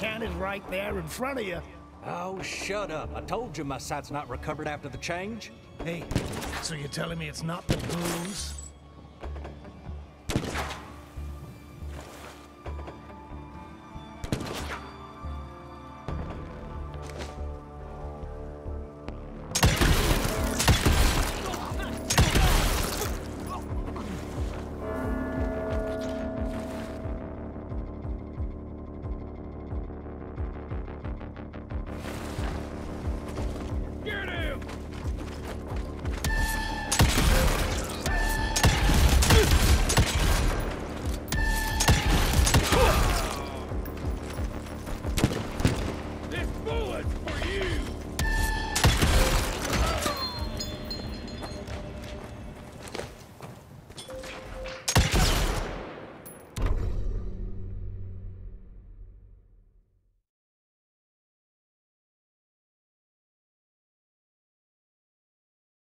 can is right there in front of you. Oh, shut up. I told you my sight's not recovered after the change. Hey, so you're telling me it's not the booze?